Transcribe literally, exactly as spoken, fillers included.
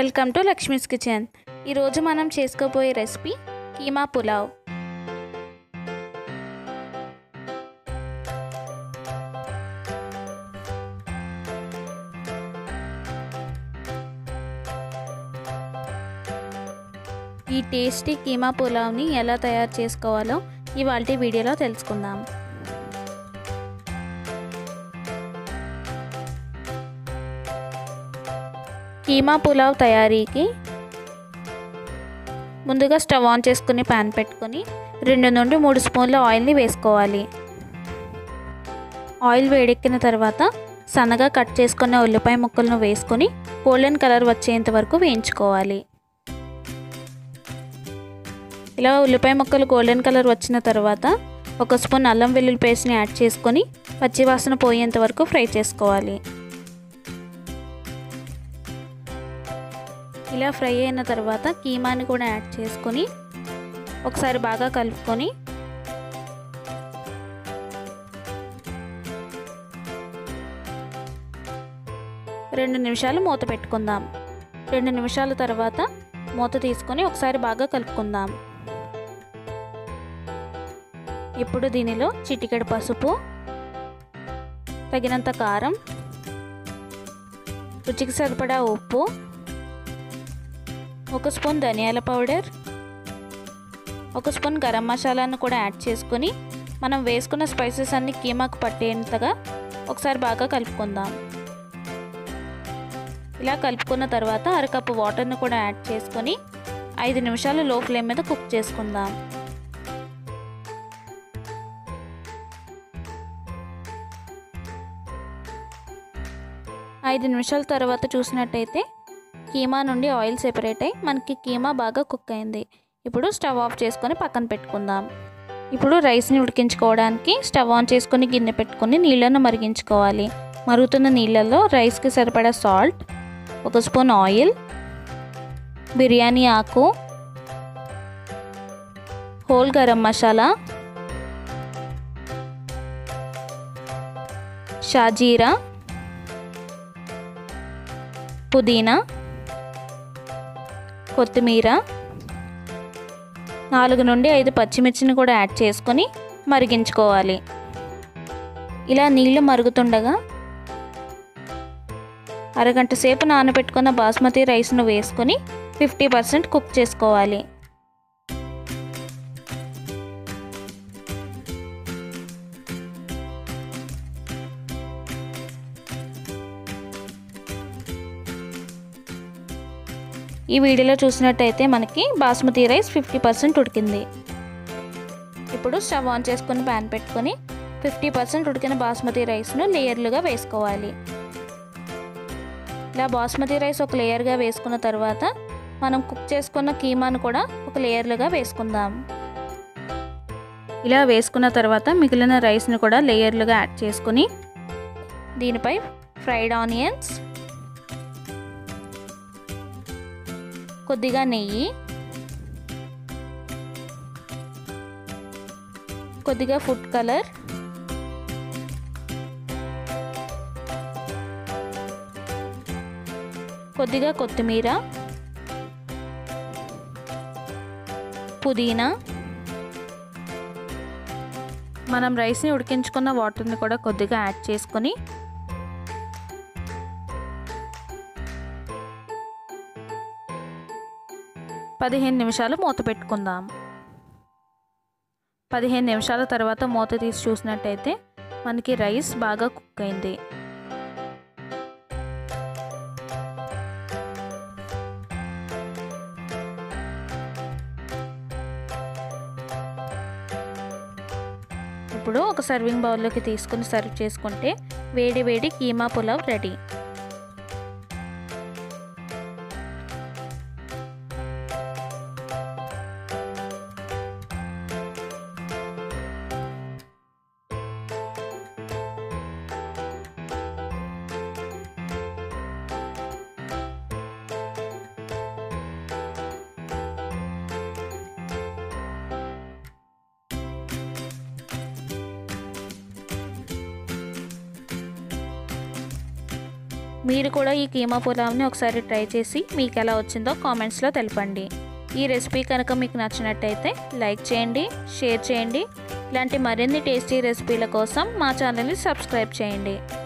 Welcome to Lakshmi's kitchen. ఈరోజు మనం చేసుకోబోయే రెసిపీ కీమా పులావ్. ఈ టేస్టీ కీమా పులావ్ని ఎలా తయారు చేసుకోవాలో ఇవాల్టి వీడియోలో తెలుసుకుందాం. కీమా పులావ్ తయారీకి ముందుగా స్టవ్ ఆన్ చేసుకుని పాన్ పెట్టుకొని రెండు నుండి మూడు స్పూన్ల ఆయిల్ని వేసుకోవాలి. ఆయిల్ వేడెక్కిన తర్వాత సన్నగా కట్ చేసుకున్న ఉల్లిపాయ ముక్కలను వేసుకొని గోల్డెన్ కలర్ వచ్చేంత వరకు వేయించుకోవాలి. ఇలా ఉల్లిపాయ ముక్కలు గోల్డెన్ కలర్ వచ్చిన తర్వాత ఒక స్పూన్ అల్లం వెల్లుల్లి పేస్ట్ని యాడ్ చేసుకొని పచ్చివాసన పోయేంత వరకు ఫ్రై చేసుకోవాలి. ఇలా ఫ్రై అయిన తర్వాత కీమాని కూడా యాడ్ చేసుకొని ఒకసారి బాగా కలుపుకొని రెండు నిమిషాలు మూత పెట్టుకుందాం. రెండు నిమిషాల తర్వాత మూత తీసుకొని ఒకసారి బాగా కలుపుకుందాం. ఇప్పుడు దీనిలో చిటికెడు పసుపు, తగినంత కారం, రుచికి సరిపడా ఉప్పు, ఒక స్పూన్ ధనియాల పౌడర్, ఒక స్పూన్ గరం మసాలాను కూడా యాడ్ చేసుకొని మనం వేసుకున్న స్పైసెస్ అన్ని కీమాకు పట్టేంతగా ఒకసారి బాగా కలుపుకుందాం. ఇలా కలుపుకున్న తర్వాత అరకప్పు వాటర్ని కూడా యాడ్ చేసుకొని ఐదు నిమిషాలు లో ఫ్లేమ్ మీద కుక్ చేసుకుందాం. ఐదు నిమిషాల తర్వాత చూసినట్టయితే కీమా నుండి ఆయిల్ సెపరేట్ అయ్యి మనకి కీమా బాగా కుక్ అయింది. ఇప్పుడు స్టవ్ ఆఫ్ చేసుకొని పక్కన పెట్టుకుందాం. ఇప్పుడు రైస్ని ఉడికించుకోవడానికి స్టవ్ ఆన్ చేసుకొని గిన్నె పెట్టుకొని నీళ్ళను మరిగించుకోవాలి. మరుగుతున్న నీళ్ళల్లో రైస్కి సరిపడా సాల్ట్, ఒక స్పూన్ ఆయిల్, బిర్యానీ ఆకు, హోల్ గరం మసాలా, షాజీరా, పుదీనా, కొత్తిమీర, నాలుగు నుండి ఐదు పచ్చిమిర్చిని కూడా యాడ్ చేసుకొని మరిగించుకోవాలి. ఇలా నీళ్లు మరుగుతుండగా అరగంట సేపు నానబెట్టుకున్న బాస్మతి రైస్ను వేసుకొని ఫిఫ్టీ పర్సెంట్ కుక్ చేసుకోవాలి. ఈ వీడియోలో చూసినట్టయితే మనకి బాస్మతి రైస్ ఫిఫ్టీ పర్సెంట్ ఉడికింది. ఇప్పుడు స్టవ్ ఆన్ చేసుకొని ప్యాన్ పెట్టుకొని ఫిఫ్టీ పర్సెంట్ ఉడికిన బాస్మతి రైస్ను లేయర్లుగా వేసుకోవాలి. ఇలా బాస్మతి రైస్ ఒక లేయర్గా వేసుకున్న తర్వాత మనం కుక్ చేసుకున్న కీమాను కూడా ఒక లేయర్లుగా వేసుకుందాం. ఇలా వేసుకున్న తర్వాత మిగిలిన రైస్ను కూడా లేయర్లుగా యాడ్ చేసుకొని దీనిపై ఫ్రైడ్ ఆనియన్స్, కొద్దిగా నెయ్యి, కొద్దిగా ఫుడ్ కలర్, కొద్దిగా కొత్తిమీర, పుదీనా, మనం రైస్ని ఉడికించుకున్న వాటర్ని కూడా కొద్దిగా యాడ్ చేసుకొని పదిహేను నిమిషాలు మూత పెట్టుకుందాం. పదిహేను నిమిషాల తర్వాత మూత తీసి చూసినట్టయితే మనకి రైస్ బాగా కుక్ అయింది. ఇప్పుడు ఒక సర్వింగ్ బౌల్లోకి తీసుకుని సర్వ్ చేసుకుంటే వేడి వేడి కీమా పులావ్ రెడీ. మీరు కూడా ఈ కీమా పులావ్ని ఒకసారి ట్రై చేసి మీకు ఎలా వచ్చిందో కామెంట్స్లో తెలపండి. ఈ రెసిపీ కనుక మీకు నచ్చినట్టయితే లైక్ చేయండి, షేర్ చేయండి. ఇలాంటి మరిన్ని టేస్టీ రెసిపీల కోసం మా ఛానల్ని సబ్స్క్రైబ్ చేయండి.